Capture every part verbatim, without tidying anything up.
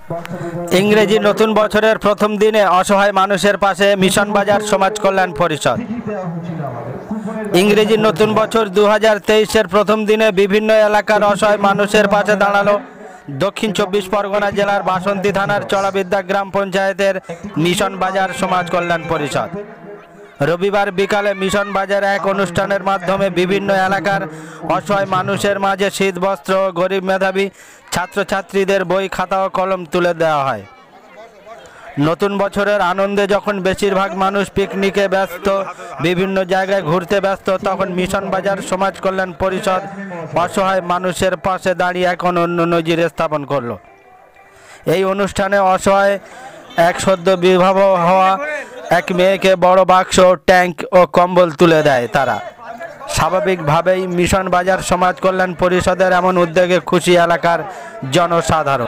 ইংরেজি নতুন বছরের প্রথম দিনে অসহায় মানুষের পাশে মিশন বাজার সমাজ কল্যাণ পরিষদ। ইংরেজি নতুন বছর দু হাজার তেইশের প্রথম দিনে বিভিন্ন এলাকার অসহায় মানুষের পাশে দাঁড়ালো দক্ষিণ চব্বিশ পরগনা জেলার বাসন্তী থানার চড়াবিদ্যা গ্রাম পঞ্চায়েতের মিশন বাজার সমাজ কল্যাণ পরিষদ। রবিবার বিকালে মিশন বাজারে এক অনুষ্ঠানের মাধ্যমে বিভিন্ন এলাকার অসহায় মানুষের মাঝে শীত বস্ত্র ও গরিব মেধাবী ছাত্রছাত্রীদের বই খাতা ও কলম তুলে দেওয়া হয়। নতুন বছরের আনন্দে যখন বেশিরভাগ মানুষ পিকনিকে ব্যস্ত, বিভিন্ন জায়গায় ঘুরতে ব্যস্ত, তখন মিশন বাজার সমাজ কল্যাণ পরিষদ অসহায় মানুষের পাশে দাঁড়িয়ে এক অনন্য নজির স্থাপন করলো। এই অনুষ্ঠানে অসহায় এক সদ্য বিবাহ হওয়া এক মেয়েকে বড় বাক্স, ট্যাঙ্ক ও কম্বল তুলে দেয় তারা। স্বাভাবিকভাবেই মিশন বাজার সমাজ কল্যাণ পরিষদের এমন উদ্যোগে খুশি এলাকার জনসাধারণ।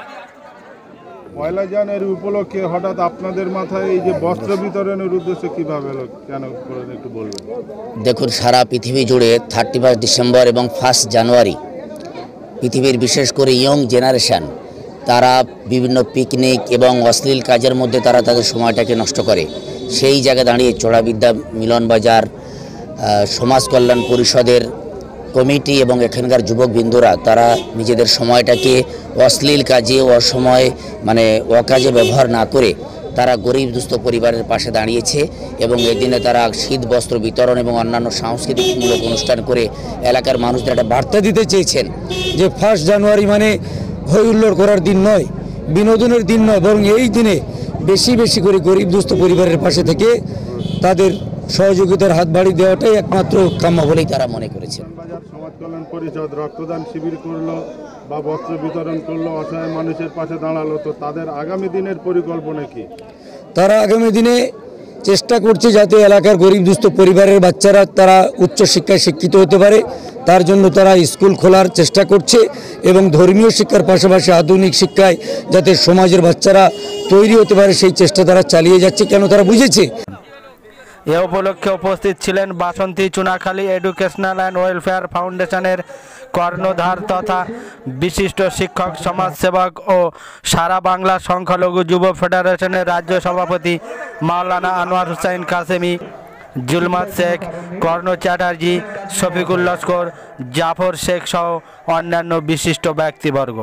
পয়লা জানুয়ারি উপলক্ষে হঠাৎ আপনাদের মাথায় এই যে বস্ত্র বিতরণের উদ্দেশ্যে কীভাবে এলো, কেন করেন একটু বলবেন? দেখুন, সারা পৃথিবী জুড়ে থার্টি ফার্স্ট ডিসেম্বর এবং ফার্স্ট জানুয়ারি পৃথিবীর বিশেষ করে ইয়ং জেনারেশান তারা বিভিন্ন পিকনিক এবং অশ্লীল কাজের মধ্যে তারা তাদের সময়টাকে নষ্ট করে। সেই জায়গায় দাঁড়িয়ে চড়াবিদ্যা মিলন বাজার সমাজ কল্যাণ পরিষদের কমিটি এবং এখানকার যুবকবৃন্দরা তারা নিজেদের সময়টাকে অশ্লীল কাজে অসময় মানে অকাজে ব্যবহার না করে তারা গরিব দুস্থ পরিবারের পাশে দাঁড়িয়েছে এবং এদিনে তারা শীত বস্ত্র বিতরণ এবং অন্যান্য সাংস্কৃতিকমূলক অনুষ্ঠান করে এলাকার মানুষদের একটা বার্তা দিতে চেয়েছেন যে ফার্স্ট জানুয়ারি মানে হই হুল্লোড় করার দিন নয়, বিনোদনের দিন নয়, বরং এই দিনে বেশি বেশি করে গরিব দুস্থ পরিবারের পাশে থেকে তাদের সহযোগিতার হাত বাড়িয়ে দেওয়াটাই একমাত্র কাম্য বলেই তারা মনে করেছেন। সমাজ কল্যাণ পরিষদ রক্তদান শিবির করলো বা বস্ত্র বিতরণ করলো, অসহায় মানুষের পাশে দাঁড়ালো, তো তাদের আগামী দিনের পরিকল্পনা কি? তারা আগামী দিনে চেষ্টা করছে যাতে এলাকার গরিব দুস্থ পরিবারের বাচ্চারা তারা উচ্চশিক্ষায় শিক্ষিত হতে পারে, তার জন্য তারা স্কুল খোলার চেষ্টা করছে এবং ধর্মীয় শিক্ষার পাশাপাশি আধুনিক শিক্ষায় যাতে সমাজের বাচ্চারা তৈরি হতে পারে সেই চেষ্টা তারা চালিয়ে যাচ্ছে। কেন তারা বুঝেছে। এ উপলক্ষে উপস্থিত ছিলেন Basanti Chunakhali educational and welfare ফাউন্ডেশনের কর্ণধার তথা বিশিষ্ট শিক্ষক, সমাজসেবক ও সারা বাংলা সংখ্যালঘু যুব ফেডারেশনের রাজ্য সভাপতি মাওলানা আনোয়ার হুসাইন কাসেমি, জুলমাত শেখ, কর্ণ চ্যাটার্জি, শফিকুল লস্কর, জাফর শেখ সহ অন্যান্য বিশিষ্ট ব্যক্তিবর্গ।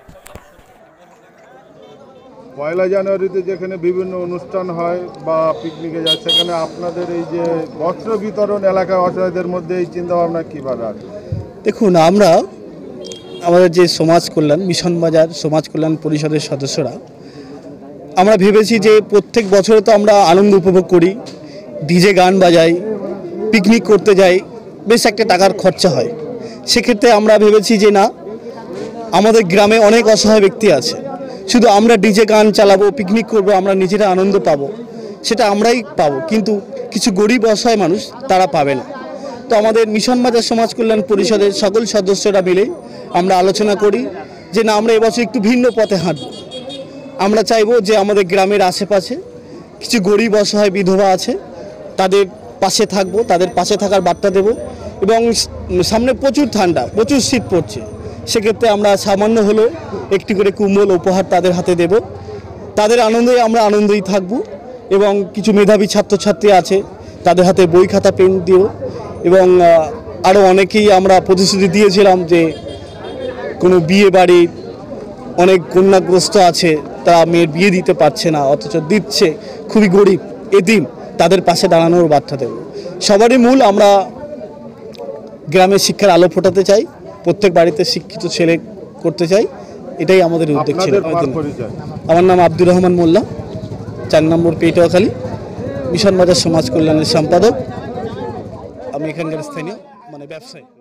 পয়লা জানুয়ারিতে যেখানে বিভিন্ন অনুষ্ঠান হয় বা পিকনিকে যায়, সেখানে আপনাদের এই যে বস্ত্র বিতরণ এলাকার অসহায়দের মধ্যে এই চিন্তাভাবনা কীভাবে আছে? দেখুন, আমরা আমাদের যে সমাজ কল্যাণ মিশন বাজার সমাজ কল্যাণ পরিষদের সদস্যরা আমরা ভেবেছি যে প্রত্যেক বছরে তো আমরা আনন্দ উপভোগ করি, ডিজে গান বাজাই, পিকনিক করতে যাই, বেশ একটা টাকার খরচা হয়। সেক্ষেত্রে আমরা ভেবেছি যে না, আমাদের গ্রামে অনেক অসহায় ব্যক্তি আছে, শুধু আমরা ডিজে গান চালাবো, পিকনিক করব, আমরা নিজেরা আনন্দ পাবো, সেটা আমরাই পাবো, কিন্তু কিছু গরিব অসহায় মানুষ তারা পাবে না। তো আমাদের মিশন বাজার সমাজ কল্যাণ পরিষদের সকল সদস্যরা মিলে আমরা আলোচনা করি যে না, আমরা এবছর একটু ভিন্ন পথে হাঁটব। আমরা চাইবো যে আমাদের গ্রামের আশেপাশে কিছু গরিব অসহায় বিধবা আছে, তাদের পাশে থাকবো, তাদের পাশে থাকার বার্তা দেব। এবং সামনে প্রচুর ঠান্ডা, প্রচুর শীত পড়ছে, সেক্ষেত্রে আমরা সামান্য হলেও একটি করে কুম্বল উপহার তাদের হাতে দেব। তাদের আনন্দে আমরা আনন্দই থাকব এবং কিছু মেধাবী ছাত্রছাত্রী আছে, তাদের হাতে বই খাতা পেন দেব। এবং আরও অনেকেই আমরা প্রতিশ্রুতি দিয়েছিলাম যে কোনো বিয়ে বাড়ি অনেক কন্যাগ্রস্ত আছে, তারা মেয়ের বিয়ে দিতে পারছে না, অথচ দিচ্ছে, খুবই গরিব এতিম, তাদের পাশে দাঁড়ানোর বার্তা দেব। সবারই মূল আমরা গ্রামের শিক্ষার আলো ফোটাতে চাই, প্রত্যেক বাড়িতে শিক্ষিত ছেলে করতে চাই, এটাই আমাদের উদ্যোগ ছিল। আমার নাম আব্দুর রহমান মোল্লা, চার নম্বর পেটুয়াখালী, মিশন বাজার সমাজ কল্যাণের সম্পাদক। আমি এখানকার স্থানীয় মানে ব্যবসায়ী।